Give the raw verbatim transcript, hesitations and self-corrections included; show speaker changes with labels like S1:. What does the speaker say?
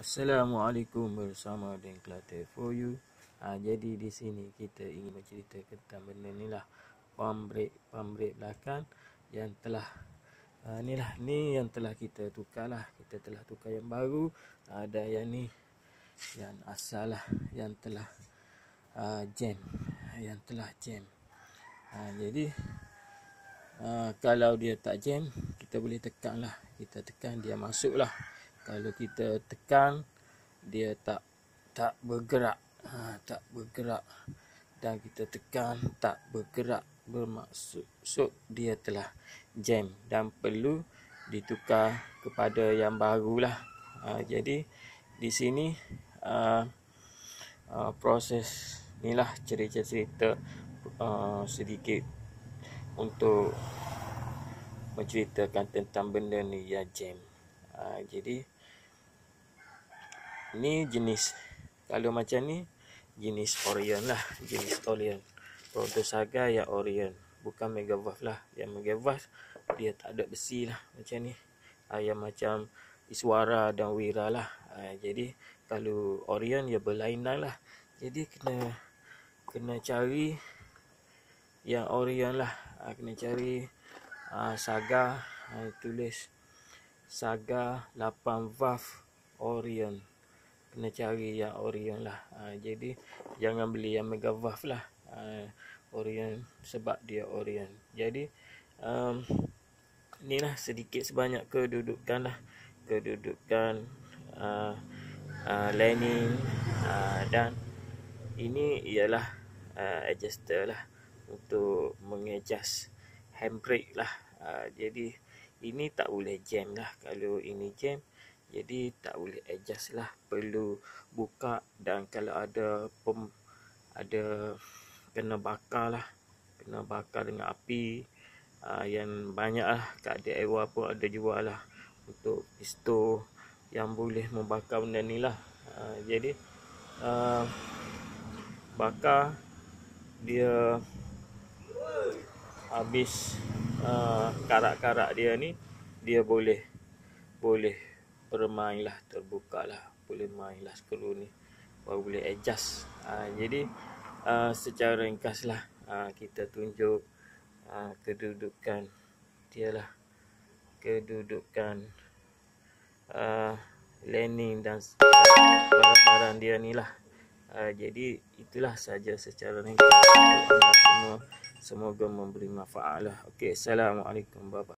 S1: Assalamualaikum, bersama dengan Kelate for you. Ha, jadi di sini kita ingin bercerita tentang benda ni lah, pump brake, pump brake belakang yang telah ha, ni lah, ni yang telah kita tukar lah. Kita telah tukar yang baru. Ada yang ni, yang asal lah, yang telah uh, jam, yang telah jam. Ha, jadi uh, kalau dia tak jam, kita boleh tekan lah. Kita tekan, dia masuk lah. Kalau kita tekan, dia tak tak bergerak, ha, tak bergerak. Dan kita tekan, tak bergerak, bermaksud so, dia telah jam dan perlu ditukar kepada yang baru lah. Ha, jadi di sini uh, uh, proses ni lah, cerita-cerita uh, sedikit untuk menceritakan tentang benda ni yang jam. Ha, jadi ni jenis, kalau macam ni jenis Orion lah, jenis Orion. Untuk Saga ya Orion, bukan Megavalve lah. Yang Megavalve dia tak ada besi lah macam ni. Ha, yang macam Iswara dan Wira lah. Ha, jadi kalau Orion ya berlainan lah. Jadi kena kena cari yang Orion lah. Ha, kena cari ha, Saga, ha, tulis Saga lapan valve Orion. Kena cari yang Orion lah. Ha, jadi jangan beli yang Megavalve lah. Ha, Orion, sebab dia Orion. Jadi um, inilah sedikit sebanyak kedudukan lah. Kedudukan uh, uh, lining uh, dan ini ialah uh, adjuster lah untuk mengadjust handbrake lah. Uh, jadi ini tak boleh jam lah. Kalau ini jam, jadi tak boleh adjust lah, perlu buka. Dan kalau ada pem, ada kena bakar lah, kena bakar dengan api uh, yang banyak lah. Kat D I Y pun ada jual lah untuk pistol yang boleh membakar benda ni lah. uh, Jadi uh, bakar dia habis uh, karak-karak dia ni, dia boleh boleh bermain lah, terbuka lah, boleh main lah skru ni, baru boleh adjust. Ha, jadi uh, secara ringkas lah uh, kita tunjuk uh, kedudukan dia lah, kedudukan uh, landing dan barang-barang dia ni lah. Uh, jadi itulah saja secara ringkas untuk anda semua. Semoga memberi manfaat lah. Okey, Assalamualaikum, bye bye.